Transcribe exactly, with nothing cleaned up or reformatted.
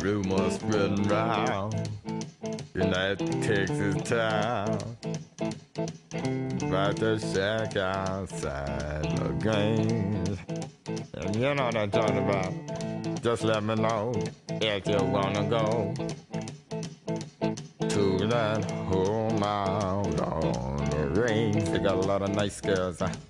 rumors spreading round United Texas town about the shack outside the game. And you know what I'm talking about. Just let me know if you wanna go to that home out on the range. They got a lot of nice girls. Huh?